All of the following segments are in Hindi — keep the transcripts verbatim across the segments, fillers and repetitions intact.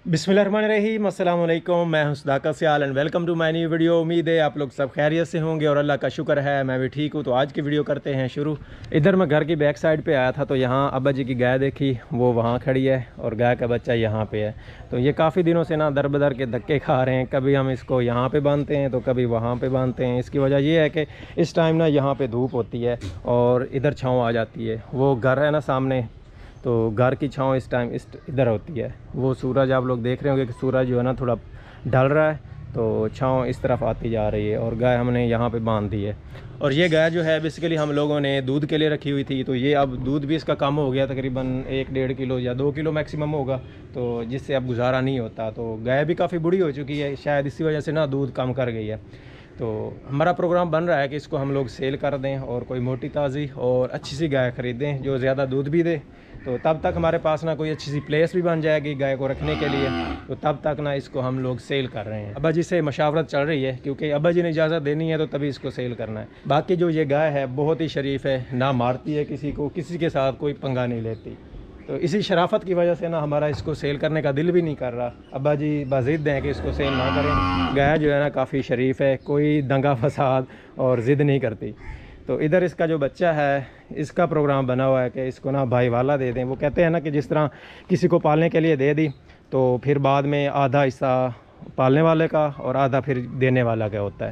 बिस्मिल्लाहिर्रहमानिर्रहीम, अस्सलाम वालेकुम। मैं हूं Sadaqat Sial and welcome to my new video. उम्मीद है आप लोग सब खैरियत से होंगे और अल्लाह का शुक्र है मैं भी ठीक हूं। तो आज की वीडियो करते हैं शुरू। इधर मैं घर की बैक साइड पे आया था तो यहाँ अब्बा जी की गाय देखी, वो वहाँ खड़ी है और गाय का बच्चा यहाँ पे है। तो ये काफ़ी दिनों से ना दर बदर के धक्के खा रहे हैं, कभी हम इसको यहाँ पर बांधते हैं तो कभी वहाँ पर बांधते हैं। इसकी वजह यह है कि इस टाइम ना यहाँ पर धूप होती है और इधर छाँव आ जाती है। वो घर है ना सामने, तो घर की छाँव इस टाइम इस इधर होती है। वो सूरज आप लोग देख रहे होंगे कि सूरज जो है ना थोड़ा ढल रहा है तो छाँव इस तरफ आती जा रही है और गाय हमने यहाँ पे बांध दी है। और ये गाय जो है बेसिकली हम लोगों ने दूध के लिए रखी हुई थी, तो ये अब दूध भी इसका कम हो गया, तकरीबन एक डेढ़ किलो या दो किलो मैक्सिमम होगा, तो जिससे अब गुजारा नहीं होता। तो गाय भी काफ़ी बूढ़ी हो चुकी है, शायद इसी वजह से ना दूध कम कर गई है। तो हमारा प्रोग्राम बन रहा है कि इसको हम लोग सेल कर दें और कोई मोटी ताज़ी और अच्छी सी गाय ख़रीदें जो ज़्यादा दूध भी दे। तो तब तक हमारे पास ना कोई अच्छी सी प्लेस भी बन जाएगी गाय को रखने के लिए, तो तब तक ना इसको हम लोग सेल कर रहे हैं। अब्बा जी से मशावरत चल रही है क्योंकि अब्बा जी ने इजाज़त देनी है तो तभी इसको सेल करना है। बाकी जो ये गाय है बहुत ही शरीफ है, ना मारती है किसी को, किसी के साथ कोई पंगा नहीं लेती। तो इसी शराफत की वजह से ना हमारा इसको सेल करने का दिल भी नहीं कर रहा। अब्बा जी बाज़िद हैं कि इसको सेल ना करें। गाय जो है ना काफ़ी शरीफ है, कोई दंगा फसाद और ज़िद नहीं करती। तो इधर इसका जो बच्चा है इसका प्रोग्राम बना हुआ है कि इसको ना भाई वाला दे दें। वो कहते हैं ना कि जिस तरह किसी को पालने के लिए दे दी तो फिर बाद में आधा हिस्सा पालने वाले का और आधा फिर देने वाला का होता है।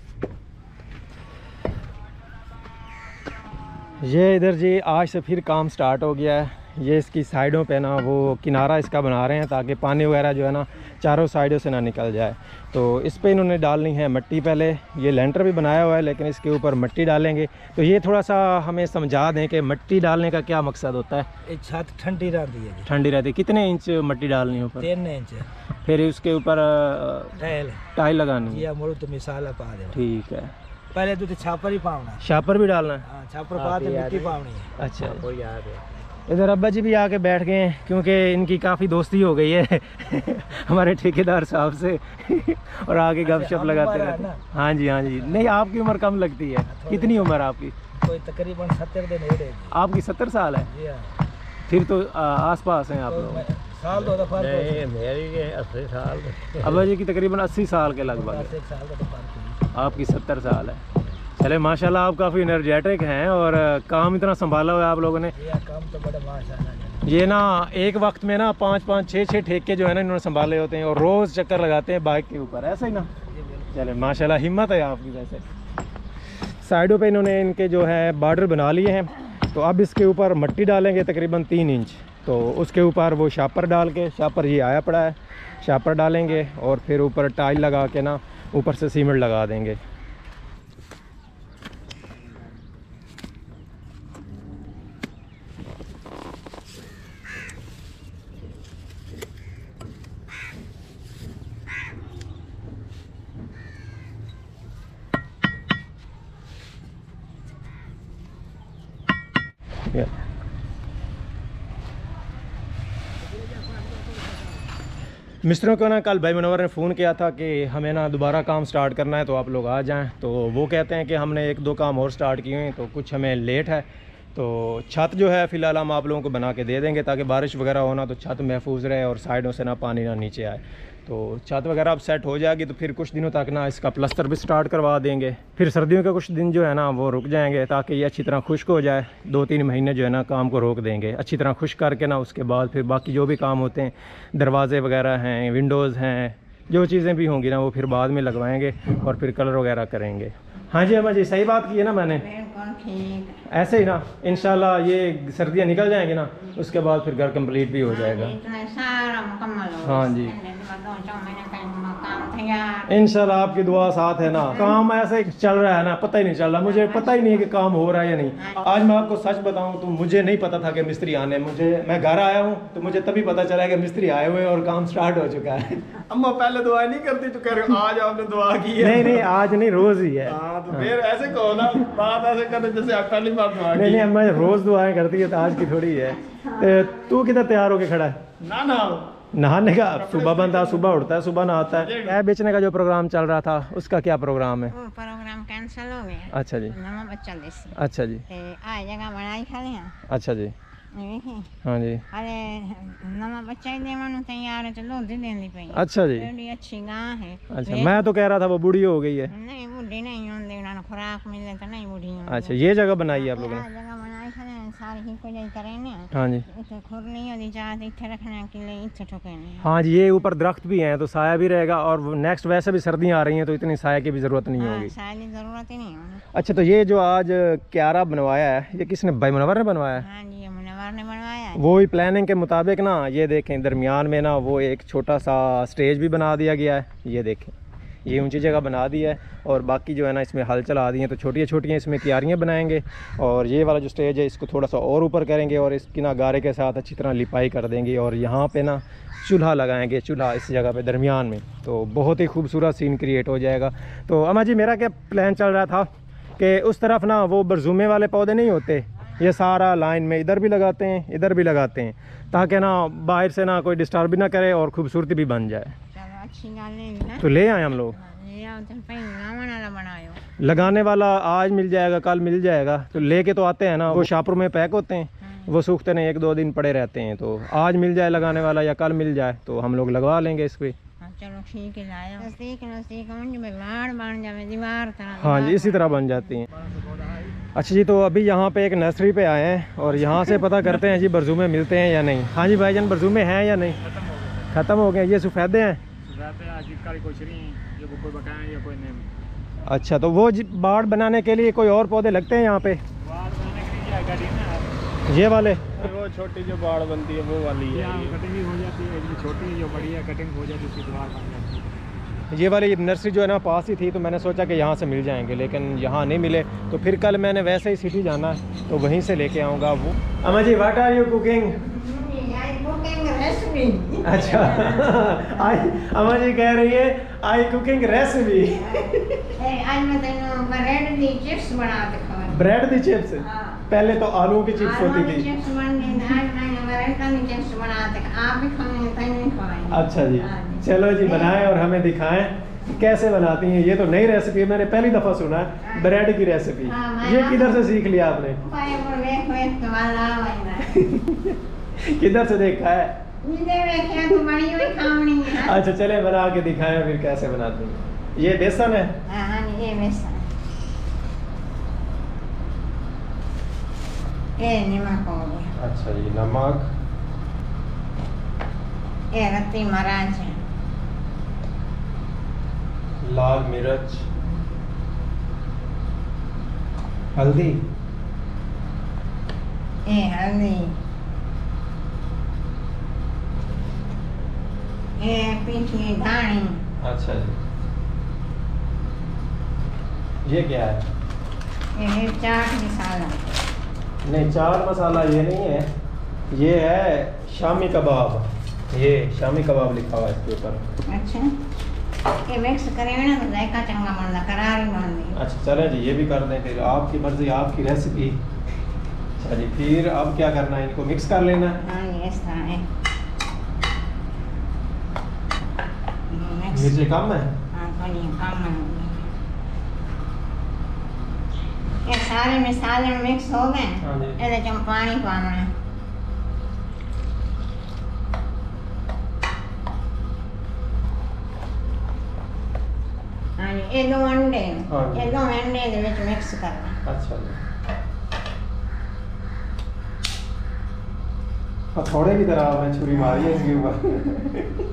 ये इधर जी आज से फिर काम स्टार्ट हो गया है। ये इसकी साइडों पे ना वो किनारा इसका बना रहे हैं ताकि पानी वगैरह जो है ना चारों साइडों से ना निकल जाए। तो इस पे इन्होंने डालनी है मिट्टी। पहले ये लेंटर भी बनाया हुआ है लेकिन इसके ऊपर मिट्टी डालेंगे। तो ये थोड़ा सा हमें समझा दें कि मिट्टी डालने का क्या मकसद होता है। छत ठंडी रहती है, ठंडी रहती है। कितने इंच मिट्टी डालनी है ऊपर? तीन इंच। फिर उसके ऊपर टाइल टाइल लगानी है। तो मिसाल पा दे। ठीक है, पहले तो छापर ही पावना, छापर भी डालना है। हाँ, छापर पा दे, मिट्टी पावनी है। अच्छा, इधर अब्बा जी भी आके बैठ गए हैं क्योंकि इनकी काफ़ी दोस्ती हो गई है हमारे ठेकेदार साहब से और आगे गपशप लगाते रहते हैं। हाँ जी हाँ जी। नहीं, आपकी उम्र कम लगती है। कितनी उम्र आपकी? कोई तकरीबन सत्तर दिन हो रहे। आपकी सत्तर साल है? फिर तो आस पास हैं आप लोग। साल तो फर्क मेरी अस्सी साल। अब्बा जी की तकरीबन अस्सी साल के लगभग, आपकी सत्तर साल है। चले माशाल्लाह, आप काफ़ी एनर्जेटिक हैं और काम इतना संभाला हुआ है आप लोगों ने। काम तो बड़ा माशाल्लाह। ये ना एक वक्त में ना पाँच पाँच छः छः ठेके जो है ना इन्होंने संभाले होते हैं और रोज़ चक्कर लगाते हैं बाइक के ऊपर, ऐसा ही ना? चले माशाल्लाह, हिम्मत है आपकी। वैसे साइडों पे इन्होंने इनके जो है बॉर्डर बना लिए हैं। तो अब इसके ऊपर मिट्टी डालेंगे तकरीबन तीन इंच। तो उसके ऊपर वो शापर डाल के, शापर ये आया पड़ा है, शापर डालेंगे और फिर ऊपर टाइल लगा के ना ऊपर से सीमेंट लगा देंगे। मिस्त्रियों को ना कल भाई मनोवर ने फ़ोन किया था कि हमें ना दोबारा काम स्टार्ट करना है तो आप लोग आ जाएं। तो वो कहते हैं कि हमने एक दो काम और स्टार्ट किए हैं तो कुछ हमें लेट है। तो छत जो है फ़िलहाल हम आप लोगों को बना के दे देंगे ताकि बारिश वगैरह होना तो छत महफूज रहे और साइडों से ना पानी ना नीचे आए। तो छत वगैरह अब सेट हो जाएगी तो फिर कुछ दिनों तक ना इसका प्लास्टर भी स्टार्ट करवा देंगे। फिर सर्दियों के कुछ दिन जो है ना वो रुक जाएंगे ताकि ये अच्छी तरह खुश्क हो जाए। दो तीन महीने जो है ना काम को रोक देंगे अच्छी तरह खुश्क करके ना, उसके बाद फिर बाकी जो भी काम होते हैं, दरवाजे वगैरह हैं, विंडोज़ हैं, जो चीज़ें भी होंगी ना वो फिर बाद में लगवाएंगे और फिर कलर वगैरह करेंगे। हाँ जी अम्मा जी, सही बात की है ना मैंने? ऐसे ही ना इंशाल्लाह ये सर्दियाँ निकल जाएंगी ना उसके बाद फिर घर कंप्लीट भी हो जाएगा। हाँ जी इंशाल्लाह, आपकी दुआ साथ है ना। काम ऐसे चल रहा है ना, पता ही नहीं चल रहा, मुझे पता ही नहीं है कि काम हो रहा है या नहीं। आज मैं आपको सच बताऊं तो मुझे नहीं पता था कि मिस्त्री आने, मुझे मैं घर आया हूं तो मुझे तभी पता चला कि मिस्त्री आए हुए और काम स्टार्ट हो चुका है। अम्मा पहले दुआ नहीं करती तो कह रहे आज आपने दुआ की है। नहीं नहीं, आज नहीं, रोज ही है। हाँ तो फिर ऐसे कहो ना, बात ऐसे करते जैसे आप पहली बार दुआ की। नहीं नहीं अम्मा रोज दुआएं करती है तो आज की थोड़ी है। तू किधर तैयार होके खड़ा है? ना ना नहाने का सुबह बनता, सुबह उठता है, सुबह नहाता है। क्या बेचने का जो प्रोग्राम चल रहा था उसका क्या प्रोग्राम है? वो प्रोग्राम कैंसिल हो गया। अच्छा जी। नवा बच्चा देसी। अच्छा जी। ते आ जगह बनाई खाली हैं। अच्छा जी। हाँ जी। अरे नवा बच्चा ही देवानू तैयार है, तो दूध देनी पई। अच्छा जी। बड़ी अच्छी गां है। अच्छा, मैं तो कह रहा था वो बूढ़ी हो गई है। नहीं बूढ़ी नहीं होंदी, उन्हें खुराक मिले तो नहीं बूढ़ी होंदी। अच्छा, ये जगह बनाई है आप लोगों ने? जगह बनाई खड़े सारी ही को जाई करे ना। हाँ जी। इथे खुरनी होदी चाहत इथे रखने के लिए इथे ठोकने। हाँ जी, ये ऊपर दरख्त भी हैं तो साया भी रहेगा, और नेक्स्ट वैसे भी सर्दियाँ आ रही हैं तो इतनी साया की भी ज़रूरत नहीं होगी। साया की ज़रूरत ही नहीं होगी। अच्छा, तो ये जो आज क्यारा बनवाया है, ये किसने, भाई मुनव्वर ने बनवाया है? हाँ जी, ये मुनव्वर ने बनवाया है। वो ही प्लानिंग के मुताबिक ना, ये देखें दरमियान में ना वो एक छोटा सा स्टेज भी बना दिया गया है। ये देखें, ये ऊंची जगह बना दी है, और बाकी जो है ना इसमें हल चला दी हैं, तो छोटी छोटी इसमें क्यारियाँ बनाएंगे, और ये वाला जो स्टेज है इसको थोड़ा सा और ऊपर करेंगे, और इसकी ना गारे के साथ अच्छी तरह लिपाई कर देंगे, और यहाँ पे ना चूल्हा लगाएंगे, चूल्हा इस जगह पे दरमियान में, तो बहुत ही खूबसूरत सीन क्रिएट हो जाएगा। तो अम्मा जी, मेरा क्या प्लान चल रहा था कि उस तरफ ना वो बरजूमे वाले पौधे नहीं होते, ये सारा लाइन में इधर भी लगाते हैं, इधर भी लगाते हैं, ताकि ना बाहर से ना कोई डिस्टर्ब भी ना करे और खूबसूरती भी बन जाए। चलो अच्छी गल है। तो ले आए हम लोग। लगाने वाला आज मिल जाएगा, कल मिल जाएगा, तो लेके तो आते हैं ना, वो शापर में पैक होते हैं, वो सूखते नहीं, एक दो दिन पड़े रहते हैं, तो आज मिल जाए लगाने वाला या कल मिल जाए तो हम लोग लगवा लेंगे इस पर। चलो ठीक है, लाया नजदीक नजदीक बन जावे दीवार तरह। हाँ जी, इसी तरह बन जाती हैं। अच्छा जी, तो अभी यहाँ पे एक नर्सरी पे आए हैं, और यहाँ से पता करते हैं जी बरजूमे मिलते हैं या नहीं। हाँ जी भाईजान, बरजूमे हैं या नहीं? ख़त्म हो गए। ये सफ़ेदे हैं? अच्छा, तो वो बाड़ बनाने के लिए कोई और पौधे लगते हैं यहाँ पे? ये वाले वो छोटी जो बाड़ बनती है वो वाली है, कटिंग हो जाती है, छोटी जो बड़ी है कटिंग हो जाती है, उसकी दीवार बन जाती है। ये वाली नर्सरी जो है ना पास ही थी, तो मैंने सोचा कि यहाँ से मिल जाएंगे, लेकिन यहाँ नहीं मिले, तो फिर कल मैंने वैसे ही सिटी जाना है तो वहीं से लेके आऊँगा वो। अम्मा जी, व्हाट आर यू कुकिंग? अच्छा आई अम्मा जी कह रही है आई कुकिंग रेसिपी। आज मैं तेनू ब्रेड दी चिप्स बना के खवा। ब्रेड दी चिप्स? हाँ। पहले तो आलू की चिप्स होती थी। चिप्स बन गई, आज मैं ब्रेड की चिप्स बना के आप भी खाएंगे, तैनू खवाएंगे। अच्छा जी, चलो जी, बनाएं और हमें दिखाएं कैसे बनाती हैं। ये तो नई रेसिपी है, मैंने पहली दफ़ा सुना है ब्रेड की रेसिपी। ये किधर से सीख लिया आपने? किधर से देखा है? अच्छा, चले बना के दिखाएं फिर कैसे बनाती हैं। ये बेसन है? हाँ, ये बेसन, ये नमक हो गया। अच्छा जी, नमक, ये रत्ती मिर्च, लाल मिर्च, हल्दी, ये हल्दी, ये पीठी धानी। अच्छा जी, ये क्या है? ये है चाट मसाला। नहीं, चाट मसाला ये नहीं है, ये है शामी कबाब। ये शामी कबाब लिखा हुआ है इसके ऊपर। अच्छा, ये मिक्स करेंगे ना तो जायका चंगा बनता, करारी बनती। अच्छा, चलें जी, ये भी कर दें फिर, आपकी मर्जी, आपकी रेसिपी। अच्छा जी, फिर अब क्या करना है? इनको मिक्स कर लेना है। हाँ, ये इस तरह है। मिर्ची कम है? हाँ, थोड़ी कम है। ये सारे मसाले मिक्स हो गए। हाँ जी। ਇਹਦੇ ਚ पानी पाना है। हाँ जी, ये दो अंडे, ये दो अंडे ਦੇ ਵਿੱਚ मिक्स करना। अच्छा जी, थोड़े की तरह मैं छुरी मारी है इसके ऊपर।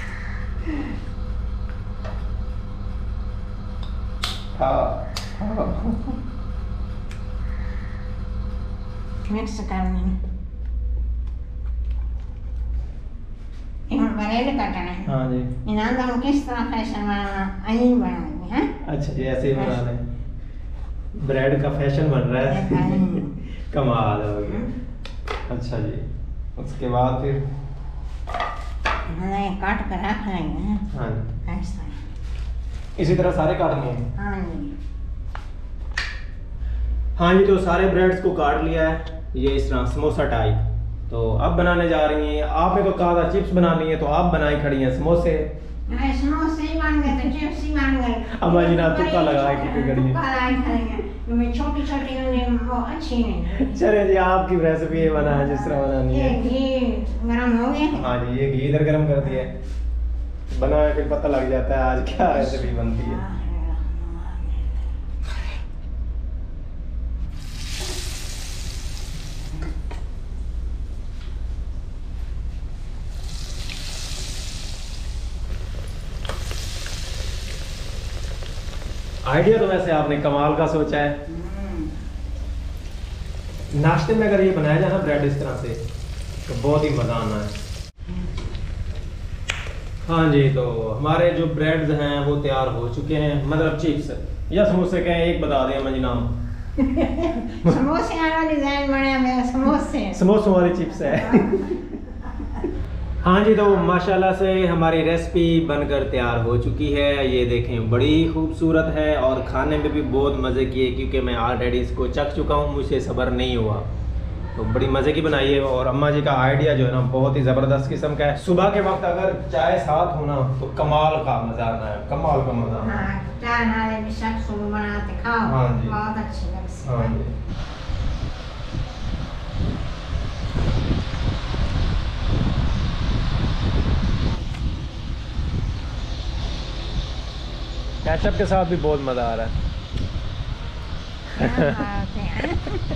हाँ, मिक्स करनी। हम ब्रेड कटना है। हाँ जी। इन्हें तो हम किस तरह फैशन बनाना, अहीं बनाएंगे हैं। अच्छा जी, ऐसे ही बना लें। ब्रेड का फैशन बन रहा है। कमाल हो गया। अच्छा जी, उसके बाद फिर हमें काट कर रख लेंगे। हाँ जी, ऐसा इसी तरह सारे काटने हैं। हाँ जी। हाँ जी, तो सारे ब्रेड्स को काट लिया है, ये इस तरह समोसा टाइप। तो अब बनाने जा रही हैं। आपने तो कहा था चिप्स बनानी है, तो आप बनाई खड़ी हैं समोसे। हाँ, समोसे ही बन गए तो चिप्स ही बन गए। अम्मा जी ना तुक्का लगाए कि कोई गड़ी तुक्का लगाए खाएंगे क्योंकि छोटी छोटी उन्हें वो अच्छी नहीं। चले जी, आपकी रेसिपी ये बना है जिस तरह बनानी ये है। घी गरम हो गया। हाँ जी, ये घी इधर गर्म कर दिया है, बना है, फिर पता लग जाता है आज क्या रेसिपी बनती है। आइडिया तो वैसे आपने कमाल का सोचा है। नाश्ते में अगर ये बनाया जाए ना ब्रेड इस तरह से तो बहुत ही मज़ा आना है। हाँ जी, तो हमारे जो ब्रेड्स हैं वो तैयार हो चुके हैं, मतलब चिप्स या समोसे कहें, एक बता दें अम्मा जी नाम। समोसे वाला डिजाइन बनाया मैं, समोसे समोसों वाली चिप्स है। हाँ जी, तो माशाल्लाह से हमारी रेसिपी बनकर तैयार हो चुकी है। ये देखें, बड़ी खूबसूरत है और खाने में भी बहुत मज़े की है, क्योंकि मैं ऑलरेडी इसको चख चुका हूँ, मुझे सब्र नहीं हुआ। तो बड़ी मज़े की बनाई है और अम्मा जी का आइडिया जो है ना बहुत ही ज़बरदस्त किस्म का है। सुबह के वक्त अगर चाय साथ हो ना तो कमाल का मज़ा आता है, कमाल का मज़ा आता है। हाँ, चाय नाले भी सब सुबह बनाते खाओ। हाँ जी। बहुत अच्छी लगती हाँ है। जी। केचप के साथ भी बहुत मज़ा आ रहा है। क्या बात है।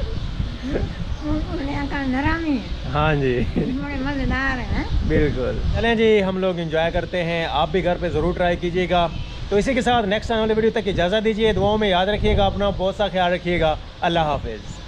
उन्हें का नरम ही है, हाँ जी, बड़े मज़ेदार है। बिल्कुल। चलें जी, हम लोग एंजॉय करते हैं, आप भी घर पे ज़रूर ट्राई कीजिएगा। तो इसी के साथ नेक्स्ट आने वाली वीडियो तक इजाज़त दीजिए। दुआओं में याद रखिएगा अपना, बहुत सा ख्याल रखिएगा। अल्लाह हाफिज़।